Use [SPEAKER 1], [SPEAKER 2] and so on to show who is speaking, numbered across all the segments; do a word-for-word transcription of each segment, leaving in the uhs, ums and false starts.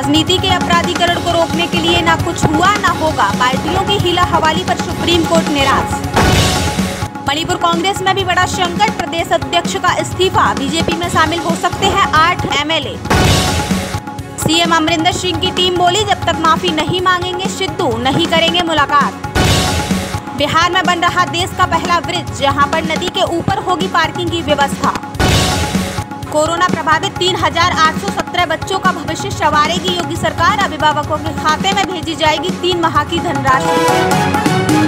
[SPEAKER 1] राजनीति के अपराधीकरण को रोकने के लिए न कुछ हुआ न होगा, पार्टियों की हीला हवाली पर सुप्रीम कोर्ट निराश। मणिपुर कांग्रेस में भी बड़ा संकट, प्रदेश अध्यक्ष का इस्तीफा, बीजेपी में शामिल हो सकते हैं आठ एमएलए। सीएम अमरिंदर सिंह की टीम बोली, जब तक माफी नहीं मांगेंगे सिद्धू नहीं करेंगे मुलाकात। बिहार में बन रहा देश का पहला ब्रिज, जहां पर नदी के ऊपर होगी पार्किंग की व्यवस्था। कोरोना प्रभावित तीन हजार आठ सौ सत्रह बच्चों का भविष्य संवारेगी योगी सरकार, अभिभावकों के खाते में भेजी जाएगी तीन माह की धनराशि।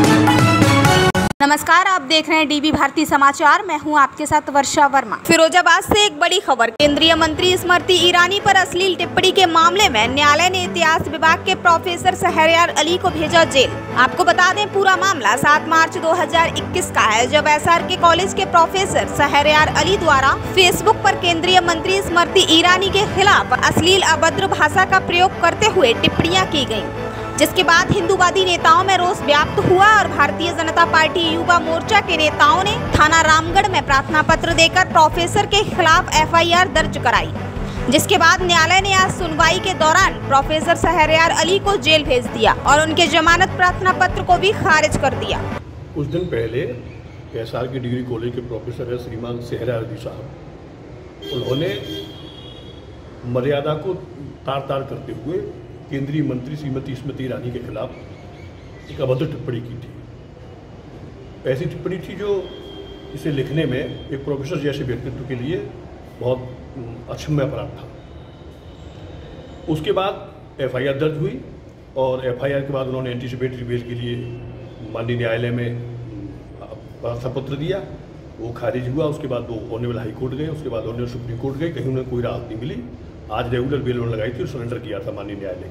[SPEAKER 1] नमस्कार, आप देख रहे हैं डीबी भारती समाचार। मैं हूं आपके साथ वर्षा वर्मा। फिरोजाबाद से एक बड़ी खबर, केंद्रीय मंत्री स्मृति ईरानी पर अश्लील टिप्पणी के मामले में न्यायालय ने इतिहास विभाग के प्रोफेसर शहरयार अली को भेजा जेल। आपको बता दें, पूरा मामला सात मार्च दो हजार इक्कीस का है, जब एसआरके कॉलेज के प्रोफेसर शहरयार अली द्वारा फेसबुक पर केंद्रीय मंत्री स्मृति ईरानी के खिलाफ अश्लील अभद्र भाषा का प्रयोग करते हुए टिप्पणियां की गयी, जिसके बाद हिंदूवादी नेताओं में रोष व्याप्त हुआ और भारतीय जनता पार्टी युवा मोर्चा के नेताओं ने थाना रामगढ़ में प्रार्थना पत्र देकर प्रोफेसर के खिलाफ एफआईआर दर्ज कराई, जिसके बाद न्यायालय ने आज सुनवाई के दौरान प्रोफेसर शहरयार अली को जेल भेज दिया और उनके जमानत प्रार्थना पत्र को भी खारिज कर दिया।
[SPEAKER 2] कुछ दिन पहले एसआर के डिग्री कॉलेज के प्रोफेसर है श्रीमान शहरयार अली साहब, उन्होंने मर्यादा को तार तार करते हुए केंद्रीय मंत्री श्रीमती स्मृति ईरानी के खिलाफ एक अभद्र टिप्पणी की थी। ऐसी टिप्पणी थी जो इसे लिखने में एक प्रोफेसर जैसे व्यक्तित्व के लिए बहुत अक्षम्य अपराध था। उसके बाद एफआईआर दर्ज हुई और एफआईआर के बाद उन्होंने एंटीसिपेटरी बेल के लिए माननीय न्यायालय में प्रार्थनापत्र दिया, वो खारिज हुआ। उसके बाद वो ऑनरेबल हाई कोर्ट गए, उसके बाद ऑनरेबल सुप्रीम कोर्ट गए, कहीं उन्हें कोई राहत नहीं मिली। आज रेगुलर बेल उन्होंने लगाई थी और सरेंडर किया था माननीय न्यायालय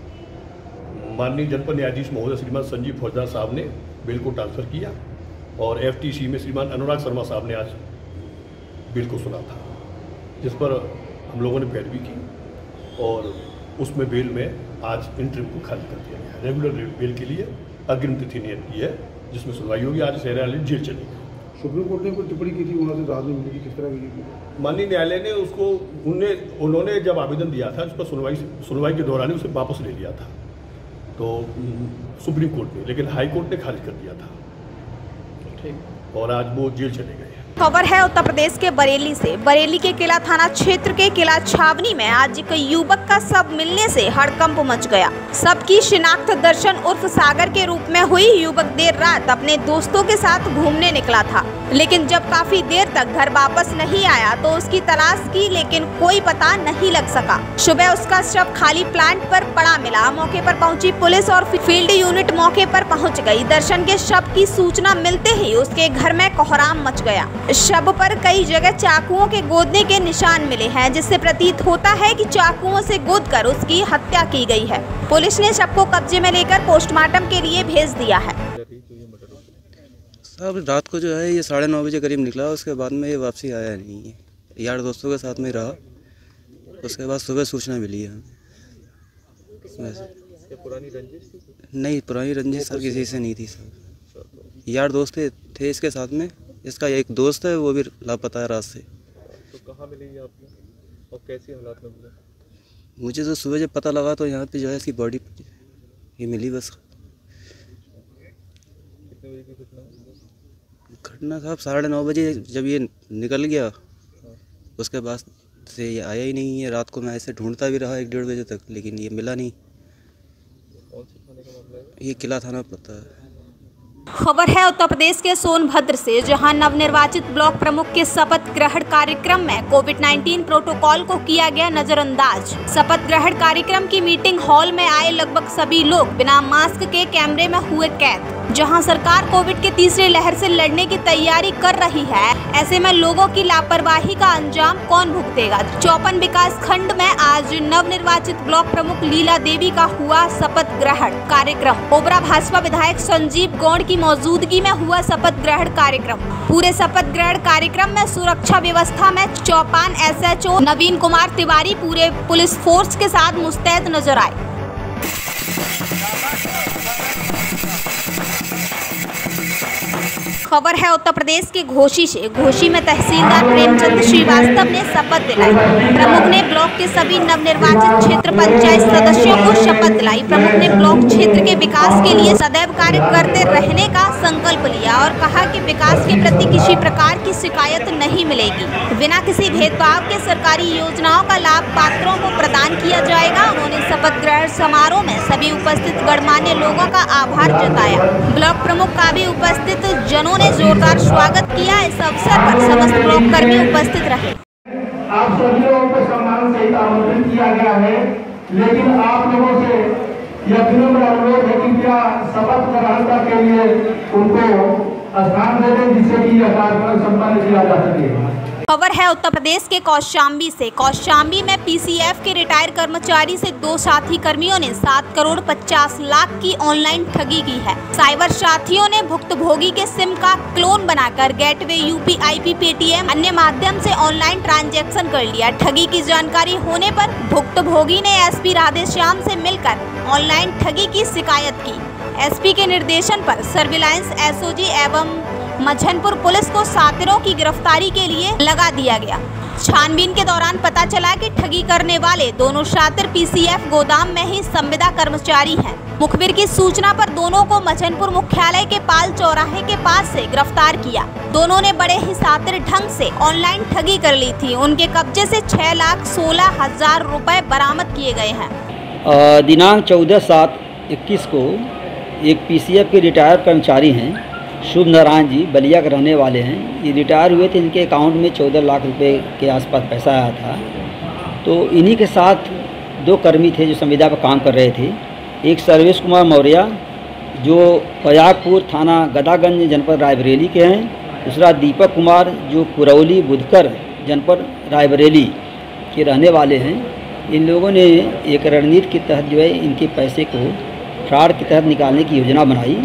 [SPEAKER 2] के। माननीय जनपद न्यायाधीश महोदय श्रीमान संजीव फौजदार साहब ने बिल को ट्रांसफर किया और एफटीसी में श्रीमान अनुराग शर्मा साहब ने आज बिल को सुना था, जिस पर हम लोगों ने पैरवी की और उसमें बेल में आज इंटरिम को खारिज कर दिया गया। रेगुलर बेल के लिए अग्रिम तिथि नियत की है, जिसमें सुनवाई होगी। आज शहरयार अली जेल चली गई।
[SPEAKER 3] सुप्रीम कोर्ट ने कोई टिप्पणी की थी, वहाँ से राहत नहीं मिली, किस तरह की?
[SPEAKER 2] माननीय न्यायालय ने उसको उन्हें उन्होंने जब आवेदन दिया था, उस पर सुनवाई सुनवाई के दौरान ही उसे वापस ले लिया था तो सुप्रीम कोर्ट ने, लेकिन हाई कोर्ट ने खारिज कर दिया था। ठीक, और आज वो जेल चले गए।
[SPEAKER 1] खबर है उत्तर प्रदेश के बरेली से। बरेली के किला थाना क्षेत्र के किला छावनी में आज एक युवक का शव मिलने से हड़कंप मच गया। शव की शिनाख्त दर्शन उर्फ सागर के रूप में हुई। युवक देर रात अपने दोस्तों के साथ घूमने निकला था, लेकिन जब काफी देर तक घर वापस नहीं आया तो उसकी तलाश की, लेकिन कोई पता नहीं लग सका। सुबह उसका शव खाली प्लांट पर पड़ा मिला। मौके पर पहुंची पुलिस और फील्ड यूनिट मौके पर पहुंच गई। दर्शन के शव की सूचना मिलते ही उसके घर में कोहराम मच गया। शव पर कई जगह चाकुओं के गोदने के निशान मिले हैं, जिससे प्रतीत होता है कि चाकुओं से गोदकर उसकी हत्या की गई है। पुलिस ने शव को कब्जे में लेकर पोस्टमार्टम के लिए भेज दिया है।
[SPEAKER 4] साहब रात को जो है ये साढ़े नौ बजे करीब निकला, उसके बाद में ये वापसी आया नहीं है। यार दोस्तों के साथ में रहा, उसके बाद सुबह सूचना मिली है।
[SPEAKER 5] पुरानी रंजिश?
[SPEAKER 4] नहीं, पुरानी रंजिश सर किसी से नहीं थी सर। यार दोस्त थे इसके साथ में, इसका एक दोस्त है वो भी लापता है रात से।
[SPEAKER 5] तो कहाँ मिली आपको और कैसी हालात में मिले?
[SPEAKER 4] मुझे तो सुबह जब पता लगा तो यहाँ पे जो है इसकी बॉडी ये मिली बस।
[SPEAKER 5] कितने बजे की घटना?
[SPEAKER 4] घटना साहब साढ़े नौ बजे जब ये निकल गया, उसके बाद से ये आया ही नहीं है। रात को मैं ऐसे ढूंढता भी रहा एक डेढ़ बजे तक, लेकिन ये मिला नहीं।
[SPEAKER 5] कौन से थाने का मामला है?
[SPEAKER 4] ये किला थाना पता है।
[SPEAKER 1] खबर है उत्तर प्रदेश के सोनभद्र से, जहां नवनिर्वाचित ब्लॉक प्रमुख के शपथ ग्रहण कार्यक्रम में कोविड उन्नीस प्रोटोकॉल को किया गया नजरअंदाज। शपथ ग्रहण कार्यक्रम की मीटिंग हॉल में आए लगभग सभी लोग बिना मास्क के कैमरे में हुए कैद। जहां सरकार कोविड के तीसरी लहर से लड़ने की तैयारी कर रही है, ऐसे में लोगों की लापरवाही का अंजाम कौन भुगतेगा। चौपन विकास खंड में आज नवनिर्वाचित ब्लॉक प्रमुख लीला देवी का हुआ शपथ ग्रहण कार्यक्रम। ओबरा भाजपा विधायक संजीव गौड़ की मौजूदगी में हुआ शपथ ग्रहण कार्यक्रम। पूरे शपथ ग्रहण कार्यक्रम में सुरक्षा व्यवस्था में चौपान एसएचओ नवीन कुमार तिवारी पूरे पुलिस फोर्स के साथ मुस्तैद नजर आए। खबर है उत्तर प्रदेश के घोसी से। घोसी में तहसीलदार प्रेमचंद श्रीवास्तव ने शपथ दिलाई। प्रमुख ने ब्लॉक के सभी नवनिर्वाचित क्षेत्र पंचायत सदस्यों को शपथ दिलाई। प्रमुख ने ब्लॉक क्षेत्र के विकास के लिए सदैव कार्य करते रहने का संकल्प लिया और कहा कि विकास के प्रति किसी प्रकार की शिकायत नहीं मिलेगी। बिना किसी भेदभाव के सरकारी योजनाओं का लाभ पात्रों को प्रदान किया जाएगा। उन्होंने शपथ ग्रहण समारोह में सभी उपस्थित गणमान्य लोगों का आभार जताया। ब्लॉक प्रमुख का भी उपस्थित जनों ने जोरदार स्वागत किया। इस अवसर पर समस्त ब्लॉक कर्मी उपस्थित रहे।
[SPEAKER 6] आप सभी लोगों को सम्मान सहित आमंत्रित किया गया है, लेकिन आप लोगों से यह विनम्र अनुरोध है कि क्या शपथ ग्रहण के लिए उनको स्थान दे दें, जिससे कि यह कार्यक्रम संपन्न किया जा सके।
[SPEAKER 1] खबर है उत्तर प्रदेश के कौशाम्बी से। कौशाम्बी में पीसीएफ के रिटायर्ड कर्मचारी से दो साथी कर्मियों ने सात करोड़ पचास लाख की ऑनलाइन ठगी की है। साइबर साथियों ने भुक्तभोगी के सिम का क्लोन बनाकर गेटवे, यूपीआईपी, पेटीएम अन्य माध्यम से ऑनलाइन ट्रांजैक्शन कर लिया। ठगी की जानकारी होने पर भुक्तभोगी ने एसपी राधेश्याम से मिलकर ऑनलाइन ठगी की शिकायत की। एसपी के निर्देशन पर सर्विलांस एसओजी एवं मझनपुर पुलिस को सातिरों की गिरफ्तारी के लिए लगा दिया गया। छानबीन के दौरान पता चला कि ठगी करने वाले दोनों शातिर पीसीएफ गोदाम में ही संविदा कर्मचारी हैं। मुखबिर की सूचना पर दोनों को मझनपुर मुख्यालय के पाल चौराहे के पास से गिरफ्तार किया। दोनों ने बड़े ही शातिर ढंग से ऑनलाइन ठगी कर ली थी। उनके कब्जे से छह लाख सोलह हजार रुपए बरामद किए गए हैं।
[SPEAKER 7] दिनांक चौदह सात इक्कीस को एक पीसीएफ के रिटायर्ड कर्मचारी हैं, शुभ नारायण जी, बलिया के रहने वाले हैं। ये रिटायर हुए थे। इनके अकाउंट में चौदह लाख रुपए के आसपास पैसा आया था। तो इन्हीं के साथ दो कर्मी थे जो संविदा पर काम कर रहे थे। एक सर्वेश कुमार मौर्य जो प्रयागपुर थाना गदागंज जनपद रायबरेली के हैं। दूसरा दीपक कुमार जो कुरौली बुधकर जनपद रायबरेली के रहने वाले हैं। इन लोगों ने एक रणनीति के तहत जो है इनके पैसे को फ्रॉड के तहत निकालने की योजना बनाई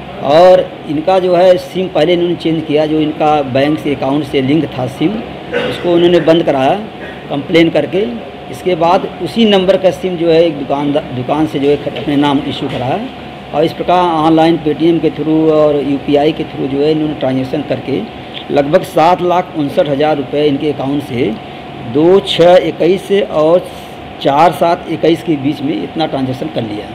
[SPEAKER 7] और इनका जो है सिम पहले इन्होंने चेंज किया। जो इनका बैंक से अकाउंट से लिंक था सिम, उसको उन्होंने बंद कराया कंप्लेन करके। इसके बाद उसी नंबर का सिम जो है एक दुकान दुकान से जो है अपने नाम इशू कराया और इस प्रकार ऑनलाइन पेटीएम के थ्रू और यूपीआई के थ्रू जो है इन्होंने ट्रांजेक्शन करके लगभग सात लाख उनसठ हज़ार रुपये इनके अकाउंट से दो छः इक्कीस से और चार सात इक्कीस के बीच में इतना ट्रांजेक्शन कर लिया।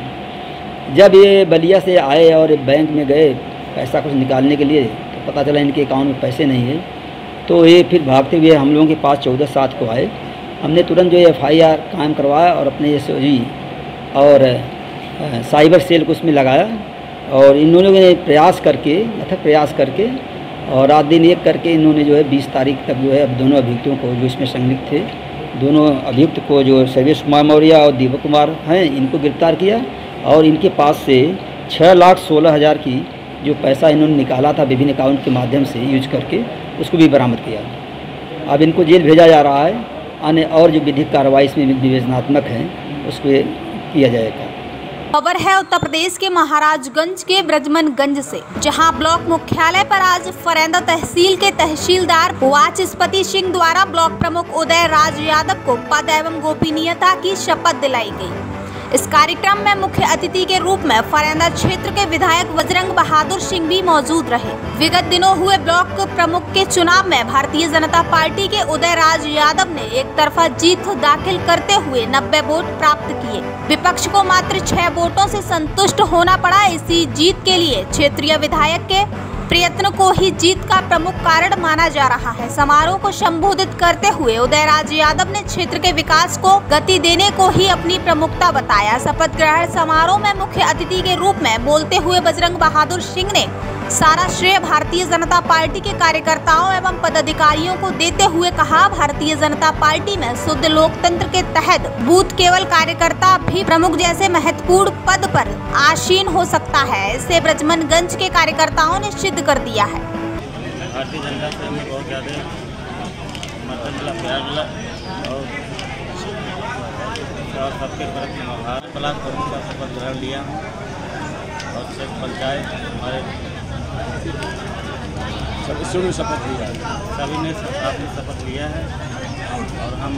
[SPEAKER 7] जब ये बलिया से आए और बैंक में गए पैसा कुछ निकालने के लिए तो पता चला इनके अकाउंट में पैसे नहीं है। तो ये फिर भागते हुए हम लोगों के पास चौदह सात को आए। हमने तुरंत जो एफ आई आर कायम करवाया और अपने एस ओ जी और साइबर सेल को उसमें लगाया और इन लोगों ने प्रयास करके अथक प्रयास करके और रात दिन एक करके इन्होंने जो है बीस तारीख तक जो है अब दोनों अभियुक्तों को जो इसमें संलिप्त थे, दोनों अभियुक्त को जो सर्वेश कुमार मौर्य और दीपक कुमार हैं, इनको गिरफ्तार किया और इनके पास से छः लाख सोलह हज़ार की जो पैसा इन्होंने निकाला था विभिन्न अकाउंट के माध्यम से यूज करके उसको भी बरामद किया। अब इनको जेल भेजा जा रहा है। अन्य और जो विधिक कार्रवाई इसमें निवेदनात्मक है उसको किया जाएगा।
[SPEAKER 1] खबर है उत्तर प्रदेश के महाराजगंज के ब्रजमनगंज से, जहां ब्लॉक मुख्यालय पर आज फरेंदा तहसील के तहसीलदार वाचस्पति सिंह द्वारा ब्लॉक प्रमुख उदय राज यादव को पद एवं गोपनीयता की शपथ दिलाई गई। इस कार्यक्रम में मुख्य अतिथि के रूप में फरेंदा क्षेत्र के विधायक बजरंग बहादुर सिंह भी मौजूद रहे। विगत दिनों हुए ब्लॉक प्रमुख के चुनाव में भारतीय जनता पार्टी के उदय राज यादव ने एक तरफा जीत दाखिल करते हुए नब्बे वोट प्राप्त किए। विपक्ष को मात्र छह वोटों से संतुष्ट होना पड़ा। इसी जीत के लिए क्षेत्रीय विधायक के प्रयत्न को ही जीत का प्रमुख कारण माना जा रहा है। समारोह को संबोधित करते हुए उदयराज यादव ने क्षेत्र के विकास को गति देने को ही अपनी प्रमुखता बताया। शपथ ग्रहण समारोह में मुख्य अतिथि के रूप में बोलते हुए बजरंग बहादुर सिंह ने सारा श्रेय भारतीय जनता पार्टी के कार्यकर्ताओं एवं पदाधिकारियों को देते हुए कहा, भारतीय जनता पार्टी में शुद्ध लोकतंत्र के तहत बूथ केवल कार्यकर्ता भी प्रमुख जैसे महत्वपूर्ण पद पर आसीन हो सकता है। इसे ब्रजमनगंज के कार्यकर्ताओं ने सिद्ध कर दिया है।
[SPEAKER 8] भारतीय जनता पार्टी में बहुत ज़्यादा समर्थन मिला, प्यार मिला और सबके प्रति आभार प्लान करने का शपथ ग्रहण लिया हूँ और क्षेत्र पंचायत हमारे
[SPEAKER 3] सदस्यों ने शपथ लिया है,
[SPEAKER 8] सभी ने आपने शपथ लिया है और हम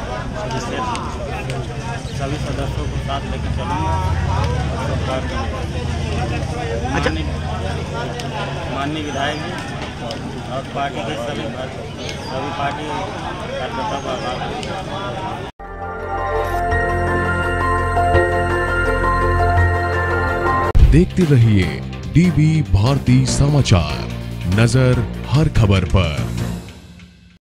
[SPEAKER 8] सभी सदस्यों को साथ लेकर चलेंगे। माननीय माननीय विधायक जी और पार्टी के सभी सभी पार्टी कार्यकर्ताओं का आभार।
[SPEAKER 9] देखते रहिए डीवी भारती समाचार, नजर हर खबर पर।